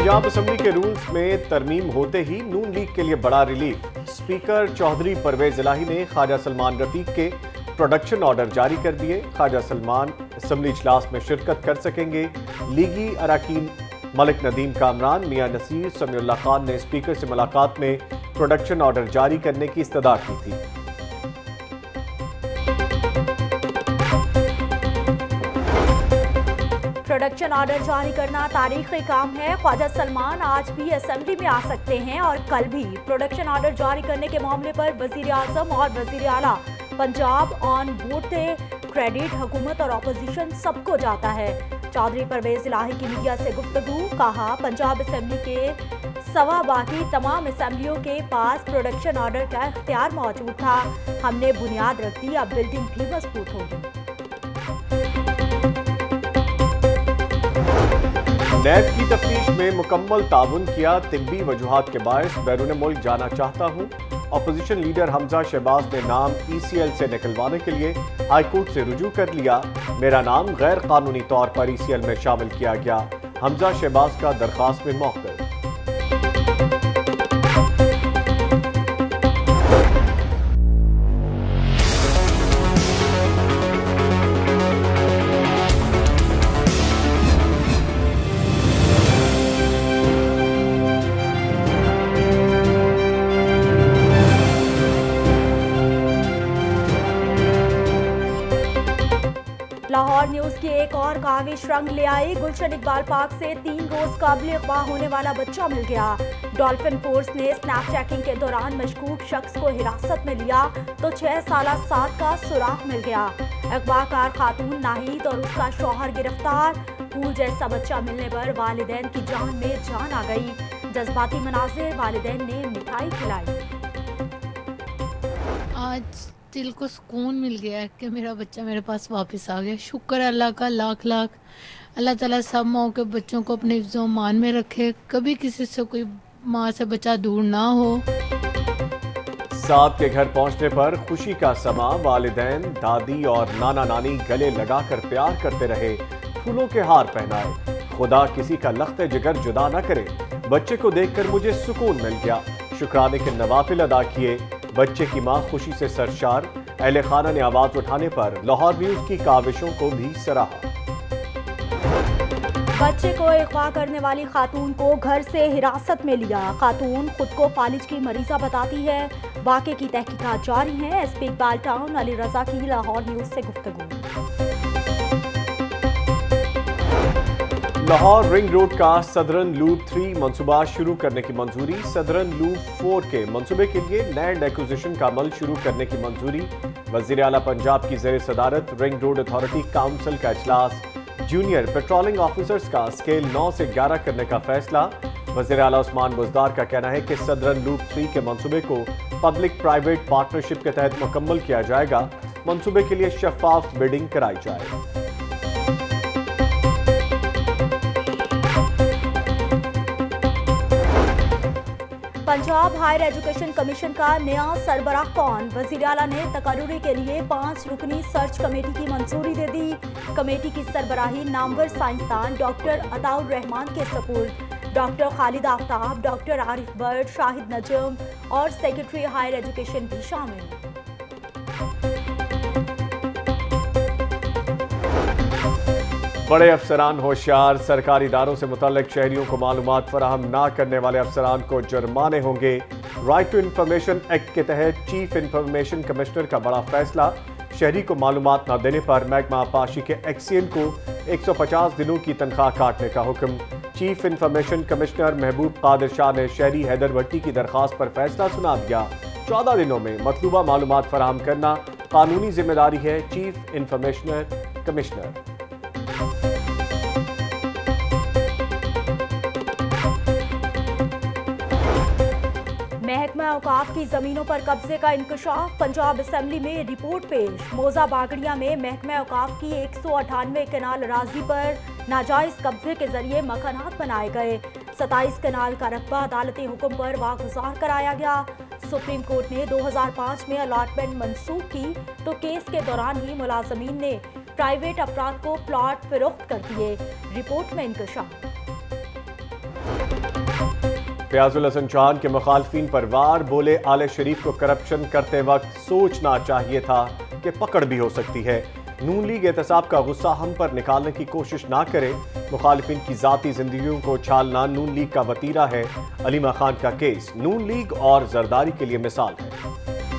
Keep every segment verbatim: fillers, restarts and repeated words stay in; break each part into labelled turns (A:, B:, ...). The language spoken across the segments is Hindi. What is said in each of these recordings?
A: पंजाब असेंबली के रूल्स में तरमीम होते ही नून लीग के लिए बड़ा रिलीफ। स्पीकर चौधरी परवेज इलाही ने ख्वाजा सलमान रफीक के प्रोडक्शन ऑर्डर जारी कर दिए। ख्वाजा सलमान असेंबली इजलास में शिरकत कर सकेंगे। लीगी अरकान मलिक नदीम कामरान, मियां नसीर, समीउल्लाह खान ने स्पीकर से मुलाकात में प्रोडक्शन ऑर्डर जारी करने की इस्तदा की थी।
B: प्रोडक्शन ऑर्डर जारी करना तारीखी काम है। ख्वाजा सलमान आज भी असेंबली में आ सकते हैं और कल भी। प्रोडक्शन ऑर्डर जारी करने के मामले पर वजीर आजम और वजीर आला पंजाब ऑन बोर्ड थे। क्रेडिट हुकूमत और अपोजिशन सबको जाता है। चौधरी परवेज इलाही की मीडिया से गुफ्तगू, कहा पंजाब असेंबली के सवा बाकी तमाम असेंबलियों के पास प्रोडक्शन ऑर्डर का इख्तियार मौजूद था। हमने बुनियाद रख दी, अब बिल्डिंग भी मजबूत होगी।
A: नैब की तफ्तीश में मुकम्मल ताउन किया। तिब्बी वजूहात के बायस बैरून मुल्क जाना चाहता हूँ। अपोजिशन लीडर हमजा शहबाज ने नाम ई सी एल से निकलवाने के लिए हाईकोर्ट से रुजू कर लिया। मेरा नाम गैर कानूनी तौर पर ई सी एल में शामिल किया गया। हमजा शहबाज का दरखास्त में मौक़िफ़।
B: लाहौर न्यूज की एक और काविश रंग ले आई। गुलशन पार्क से तीन रोज काबिल अगवा होने वाला बच्चा मिल गया। डॉल्फिन फोर्स ने स्नैप चेकिंग के दौरान मशकूक शख्स को हिरासत में लिया तो छह साल साद का सुराग मिल गया। अगवाकार खातून नाहिद और उसका शौहर गिरफ्तार। फूल जैसा बच्चा मिलने पर वालिदैन की जान में जान आ गई। जज्बाती मनाज़िर, वालिदैन ने मिठाई खिलाई।
C: आज दिल को सुकून मिल गया है कि मेरा बच्चा मेरे पास वापस आ गया। शुक्र अल्लाह का लाख लाख। अल्लाह ताला सब माओ के बच्चों को अपने हिफ्ज़ो मान में रखे। कभी किसी से कोई माँ से बच्चा दूर ना हो।
A: साद के घर पहुंचने पर खुशी का समा। वालिदैन, दादी और नाना नानी गले लगाकर प्यार करते रहे। फूलों के हार पहनाए। खुदा किसी का लख्त जिगर जुदा न करे। बच्चे को देखकर मुझे सुकून मिल गया। शुक्राने के नवाफिल अदा किए। बच्चे की मां खुशी से सरशार। अहले खाना ने आवाज उठाने पर लाहौर न्यूज की काविशों को भी सराहा।
B: बच्चे को अगवा करने वाली खातून को घर से हिरासत में लिया। खातून खुद को फालिज की मरीजा बताती है। वाक़े की तहकीकात जारी है। S P Iqbal Town Ali Raza की लाहौर न्यूज से गुफ्तगू।
A: लाहौर रिंग रोड का सदरन लूप थ्री मंसूबा शुरू करने की मंजूरी। सदरन लूप फोर के मंसूबे के लिए लैंड एक्विजिशन का अमल शुरू करने की मंजूरी। वज़ीर आला पंजाब की ज़ेर सदारत रिंग रोड अथॉरिटी काउंसिल का इजलास। जूनियर पेट्रोलिंग ऑफिसर्स का स्केल नौ से ग्यारह करने का फैसला। वज़ीर आला उस्मान बुज़दार का कहना है कि सदरन लूप थ्री के मंसूबे को पब्लिक प्राइवेट पार्टनरशिप के तहत मुकम्मल किया जाएगा। मंसूबे के लिए शफाफ बिडिंग कराई जाए।
B: पंजाब हायर एजुकेशन कमीशन का नया सरबराह कौन? वज़ीर आला ने तकर्रुरी के लिए पाँच रुकनी सर्च कमेटी की मंजूरी दे दी। कमेटी की सरबराही नामवर साइंसदान डॉक्टर अताउर रहमान के सपुर्द। डॉक्टर खालिद आफ्ताब, डॉक्टर आरिफ बर्ड, शाहिद नजम और सेक्रेटरी हायर एजुकेशन भी शामिल।
A: बड़े अफसरान होशियार। सरकारी इदारों से मुतल्लिक शहरियों को मालूमात फराहम न करने वाले अफसरान को जुर्माने होंगे। राइट टू इंफॉर्मेशन एक्ट के तहत चीफ इंफॉर्मेशन कमिश्नर का बड़ा फैसला। शहरी को मालूमात न देने पर महकमा आबपाशी के एक्सीएन को एक सौ पचास दिनों की तनख्वाह काटने का हुक्म। चीफ इंफॉर्मेशन कमिश्नर महबूब कादिर शाह ने शहरी हैदर भट्टी की दरखास्त पर फैसला सुना दिया। चौदह दिनों में मतलूबा मालूमात फराहम करना कानूनी जिम्मेदारी है चीफ इंफॉर्मेशन कमिश्नर।
B: महकमा औकाफ की जमीनों पर कब्जे का इंकशाफ। पंजाब असेंबली में रिपोर्ट पेश। मोजा बागड़िया में महकमा औकाफ की एक सौ अठानवे कनाल अराजी पर नाजायज कब्जे के जरिए मकानात बनाए गए। सताईस कनाल का रकबा अदालती हुक्म पर वागुजार कराया गया। सुप्रीम कोर्ट ने दो हजार पाँच में अलॉटमेंट मंसूख की तो केस के दौरान ही मुलाजमीन ने प्राइवेट अफराद को प्लॉट फरोख्त कर दिए। रिपोर्ट में इंकशाफ।
A: फयाजुल हसन चौहान के मुखालफिन पर वार, बोले आले शरीफ को करप्शन करते वक्त सोचना चाहिए था कि पकड़ भी हो सकती है। नून लीग एहतसाब का गुस्सा हम पर निकालने की कोशिश ना करे, मुखालिफिन की जाती जिंदगियों को छालना नून लीग का वतीरा है। अलीमा खान का केस नून लीग और जरदारी के लिए मिसाल है।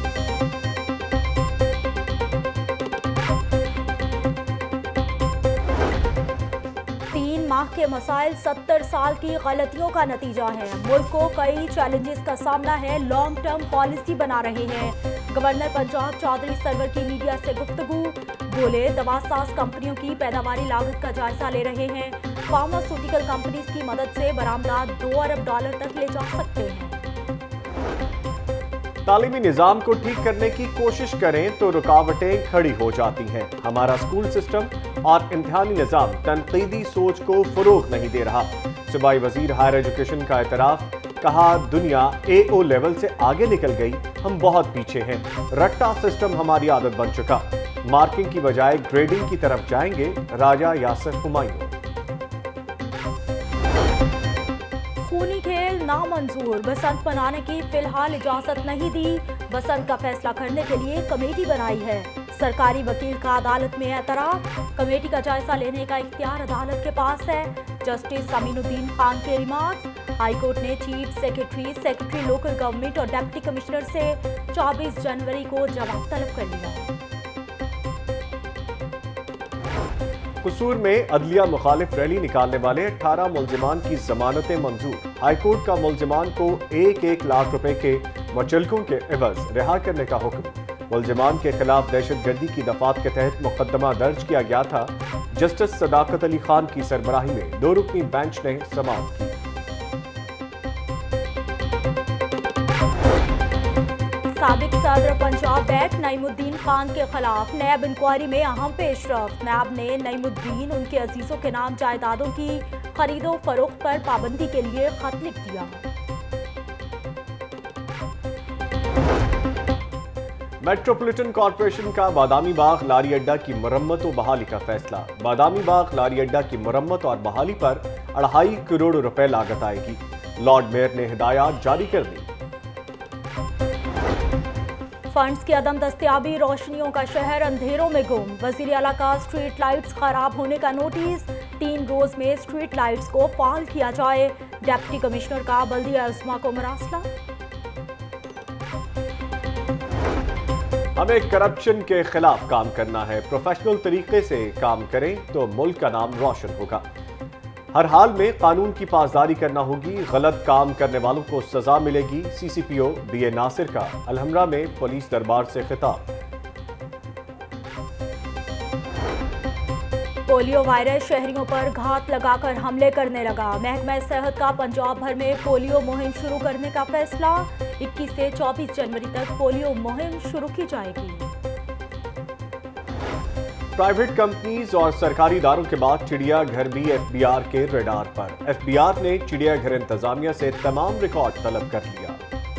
B: के मसाइल सत्तर साल की गलतियों का नतीजा है। मुल्क को कई चैलेंजेस का सामना है, लॉन्ग टर्म पॉलिसी बना रहे हैं। गवर्नर पंजाब चौधरी सरवर की मीडिया से गुफ्तगू, बोले दवासाज कंपनियों की पैदावारी लागत का जायजा ले रहे हैं। फार्मास्यूटिकल कंपनीज की मदद से बरामदात दो अरब डॉलर तक ले जा सकते हैं।
A: तालीमी निज़ाम को ठीक करने की कोशिश करें तो रुकावटें खड़ी हो जाती हैं। हमारा स्कूल सिस्टम और इम्तिहानी निज़ाम तनकीदी सोच को फरोग नहीं दे रहा। सूबाई वजीर हायर एजुकेशन का एतराफ़, कहा दुनिया ए ओ लेवल से आगे निकल गई, हम बहुत पीछे हैं। रट्टा सिस्टम हमारी आदत बन चुका, मार्किंग की बजाय ग्रेडिंग की तरफ जाएंगे। राजा यासिर हुमायूं।
B: खूनी खेल नामंजूर, बसंत मनाने की फिलहाल इजाजत नहीं दी। बसंत का फैसला करने के लिए कमेटी बनाई है। सरकारी वकील का अदालत में एतराफ़, कमेटी का जायजा लेने का इख्तियार अदालत के पास है। जस्टिस अमीनुद्दीन खान के रिमार्क्स, हाईकोर्ट ने chief secretary secretary local government और डिप्टी कमिश्नर से चौबीस जनवरी को जवाब तलब कर लिया।
A: कसूर में अदलिया मुखालिफ रैली निकालने वाले अठारह मुलजिमान की जमानतें मंजूर। हाईकोर्ट का मुलजिमान को एक एक लाख रुपए के मुचलकों के एवज रिहा करने का हुक्म। मुलजिमान के खिलाफ दहशतगर्दी की दफात के तहत मुकदमा दर्ज किया गया था। जस्टिस सदाकत अली खान की सरबराही में दो रुकनी बेंच ने समाअत की।
B: साबिक सदर पंजाब बैंक नईमुद्दीन खान के खिलाफ नैब इंक्वायरी में अहम पेशरफ। नैब ने नईमुद्दीन उनके अजीजों के नाम जायदादों की खरीदो फरोख्त पर पाबंदी के लिए खत लिख दिया।
A: मेट्रोपॉलिटन कॉरपोरेशन का बादामी बाग लारी अड्डा की मरम्मत और बहाली का फैसला। बादामी बाग लारी अड्डा की मरम्मत और बहाली पर अढ़ाई करोड़ रुपए लागत आएगी। लॉर्ड मेयर ने हिदायत जारी कर दी।
B: फंड्स की अदम दस्तयाबी, रोशनियों का शहर अंधेरों में गुम। वजीर आला का स्ट्रीट लाइट्स खराब होने का नोटिस, तीन रोज में स्ट्रीट लाइट्स को फाल किया जाए। डिप्टी कमिश्नर का बल्दिया अज़मा को मरासला।
A: हमें करप्शन के खिलाफ काम करना है, प्रोफेशनल तरीके से काम करें तो मुल्क का नाम रोशन होगा। हर हाल में कानून की पासदारी करना होगी, गलत काम करने वालों को सजा मिलेगी। C C P O B A Nasir का अलहमरा में पुलिस दरबार से खिताब।
B: पोलियो वायरस शहरियों पर घात लगाकर हमले करने लगा। महकमा सेहत का पंजाब भर में पोलियो मुहिम शुरू करने का फैसला। इक्कीस से चौबीस जनवरी तक पोलियो मुहिम शुरू की जाएगी।
A: प्राइवेट कंपनीज और सरकारी इदारों के बाद चिड़ियाघर भी एफ बी आर के रडार पर। एफ बी आर ने चिड़ियाघर इंतजामिया से तमाम रिकॉर्ड तलब कर लिया।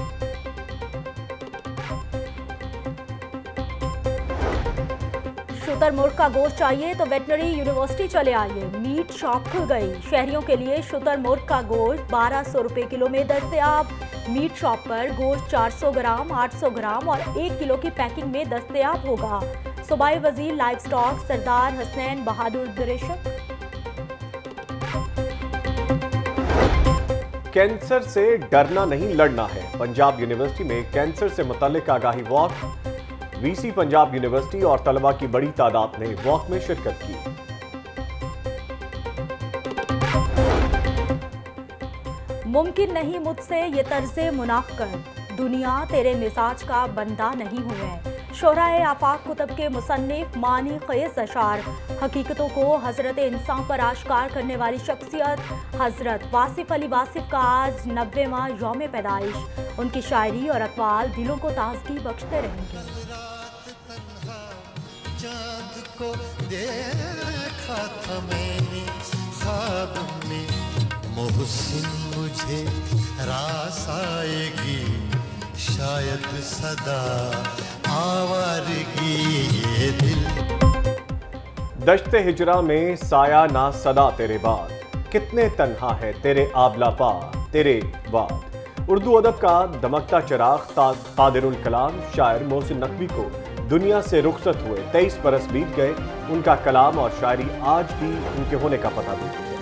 B: शुतुरमुर्ग का गोश्त चाहिए तो वेटनरी यूनिवर्सिटी चले आइए। मीट शॉप खुल गई। शहरियों के लिए शुतुरमुर्ग का गोश्त बारह सौ रुपए किलो में दस्तयाब। मीट शॉप पर गोश्त चार सौ ग्राम, आठ सौ ग्राम और एक किलो की पैकिंग में दस्तयाब होगा। सूबाई वजीर live stock Sardar Hasnain Bahadur Dreshak.
A: Cancer से डरना नहीं लड़ना है। पंजाब यूनिवर्सिटी में कैंसर से मुतल्लिक आगाही वॉक। वीसी पंजाब यूनिवर्सिटी और तलबा की बड़ी तादाद ने वॉक में शिरकत की।
B: मुमकिन नहीं मुझसे ये तर्ज़े मुनाफ़क़त, दुनिया तेरे मिजाज का बंदा नहीं हूँ मैं। शोराए आफाक कुतब के मुसन्निफ मानी ख़ेज़ अशार, हकीकतों को हज़रत इंसान पर आश्कार करने वाली शख्सियत हज़रत वासिफ अली वासिफ का आज नब्बेवां यौम पैदाइश। उनकी शायरी और अक़वाल दिलों को ताज़गी बख्शते रहेंगे।
D: चाँद को देखा था मैंने ख्वाब में, मोहसिन मुझे रास आएगी, शायद सदा आवारगी ये दिल।
A: दश्ते हिजरा में साया ना सदा तेरे बाद, कितने तन्हा है तेरे आबला पार। तेरे बाद। उर्दू अदब का दमकता चिराग कादिरुल कलाम शायर मोहसिन नकवी को दुनिया से रुखसत हुए तेईस बरस बीत गए। उनका कलाम और शायरी आज भी उनके होने का पता देती है।